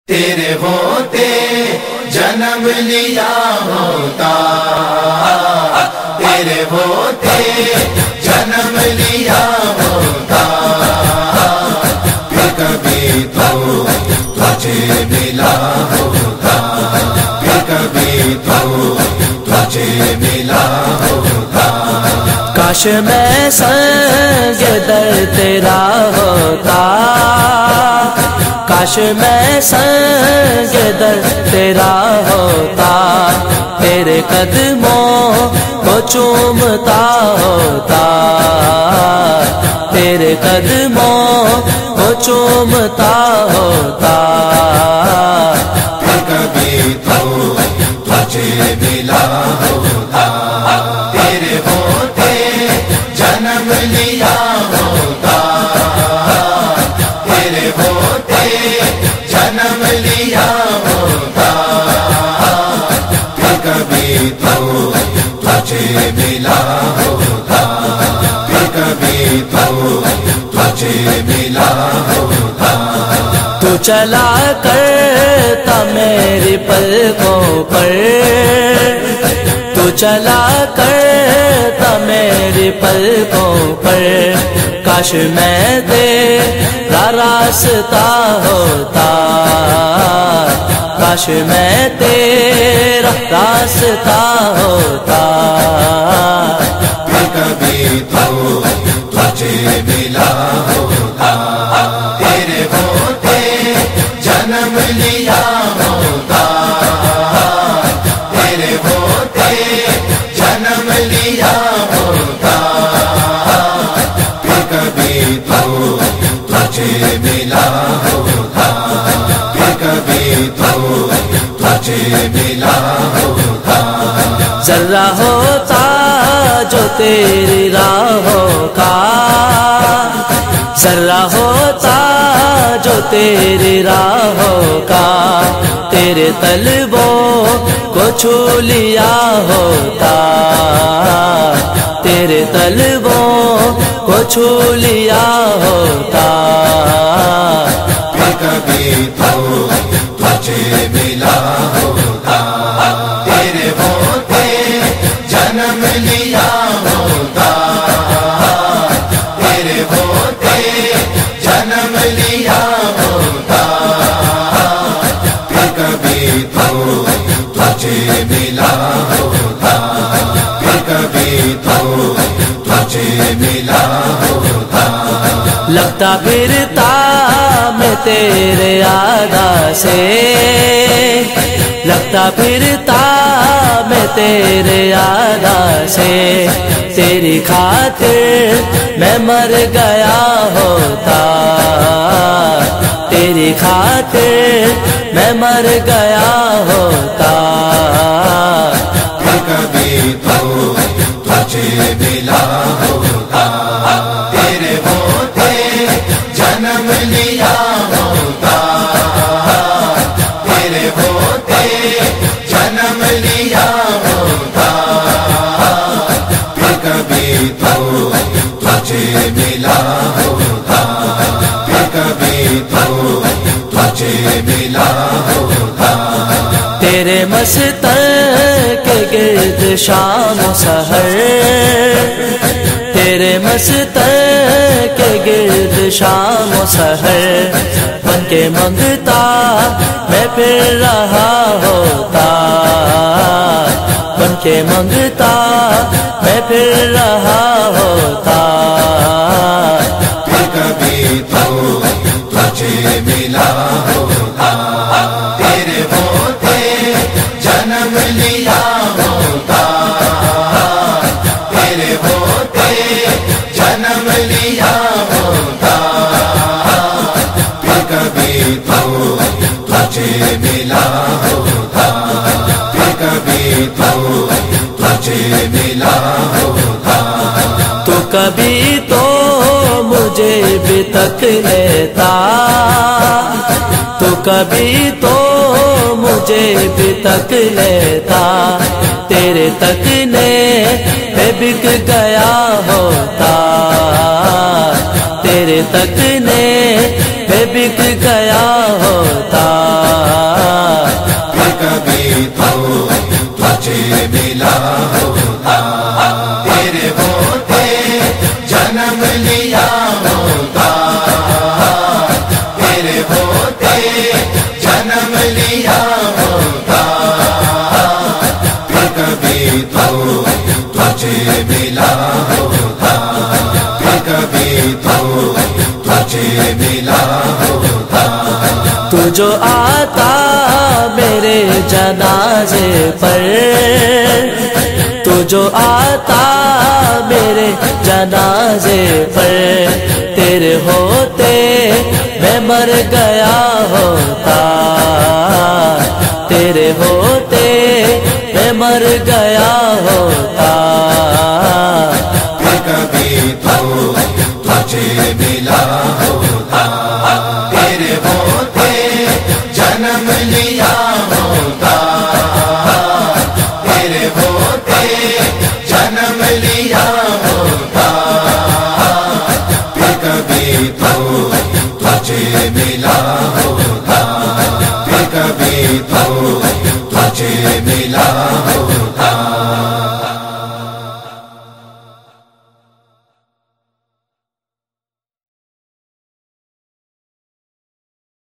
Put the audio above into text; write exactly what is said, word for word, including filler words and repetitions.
تیرے ہوتے جنم لیا ہوتا، تیرے ہوتے جنم لیا ہوتا، پھر کبھی تو تجھے ملا ہوتا، پھر کبھی تو تجھے ملا ہوتا۔ کاش میں سنگ در تیرا ہوتا، کاش میں سنگ در تیرا ہوتا، تیرے قدموں کو چومتا ہوتا، تیرے قدموں کو چومتا ہوتا، پھر کبھی تو تجھے ملا ہوتا، تیرے ہوتے جنم لیا ہوتا، تیرے ہوتے جنم لیا ہوتا، پھر کبھی تو تجھے ملا ہوتا، پھر کبھی تو تجھے ملا ہوتا۔ تو چلا کرتا میری پلکوں پر، تو چلا کرتا میری پلکوں پر، کاش میں تیرا راستہ ہوتا، کاش میں تیرا راستہ ہوتا، پھر کبھی تو تجھے ملا ہوتا، تیرے ہوتے جنم لیا ہوتا، تیرے ہوتے جنم لیا ہوتا، پھر کبھی تو تجھے ملا ہوتا، پھر کبھی تو تجھے ملا ہوتا۔ ذرہ ہوتا جو تیری راہوں کا، ذرہ ہوتا جو تیری راہوں کا، تیرے طلبوں کو چھو لیا ہوتا، تیرے طلبوں کو چھو لیا ہوتا، پھر کبھی تو تجھے ملا ہوتا، تیرے ہوتے جنم لیا ہوتا، تیرے ہوتے جنم لیا ہوتا، پھر کبھی تو تجھے ملا ہوتا، پھر کبھی تو تجھے ملا ہوتا۔ لگتا پھرتا میں تیرے ادا سے، لگتا پھرتا میں تیرے ادا سے، تیری خاطر میں مر گیا ہوتا، تیری خاطر میں مر گیا ہوتا، پھر کبھی تو تجھے ملا ہوتا، تیرے ہوتے جنم لیا ہوتا، تیرے ہوتے جنم لیا ہوتا، پھر کبھی تو تجھے ملا ہوتا، پھر کبھی تو تجھے ملا ہوتا۔ تیرے مستر کے گرد شام و سحر، تیرے مستر کے گرد شام و سحر، بن کے منگتا میں پھر رہا ہوتا، بن کے منگتا میں پھر رہا ہوتا، پھر کبھی تو تجھے ملا ہوتا، تیرے ہوتے جنم لیا ہوتا، تیرے ہوتے جنم لیا ہوتا، پھر کبھی تو تجھے ملا ہوتا، پھر کبھی تو تجھے ملا ہوتا۔ تو کبھی تو مجھے بھی تک لیتا، تو کبھی تو مجھے بھی تک لیتا، تیرے تکنے پہ بک گیا ہوتا، تیرے تکنے پہ بک گیا ہوتا۔ تو جو آتا میرے جنازے پر، تو جو آتا میرے جنازے پر، تیرے ہوتے میں مر گیا ہوتا،